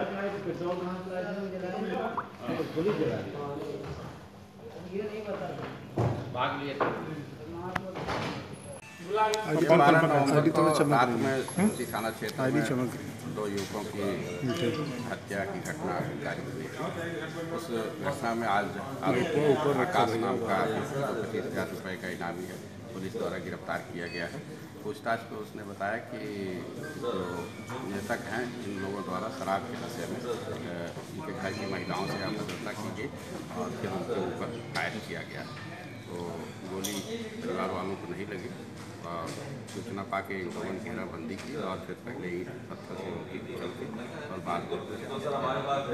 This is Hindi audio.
पेट्रोल कहाँ से लाए थे जलाने तो पुलिस जला दी ये नहीं बता भाग लिए रात में उसी थाना क्षेत्र में 2 युवकों की हत्या की घटना जारी हुई है। उस घटना में आज आरोपी आकाश नाम का 25,000 रुपये का इनामी है पुलिस द्वारा गिरफ्तार किया गया है। पूछताछ में उसने बताया कि जो मृतक हैं इन लोगों द्वारा शराब के नशे में इनके घर की महिलाओं से अभद्रता की गई और फिर उनके ऊपर फायर किया गया। तो गोली परिवार वालों को नहीं लगी और सूचना पाके इन लोगों ने घेराबंदी की और फिर पहले ही पत्थर से उनकी कुचल की और बाद में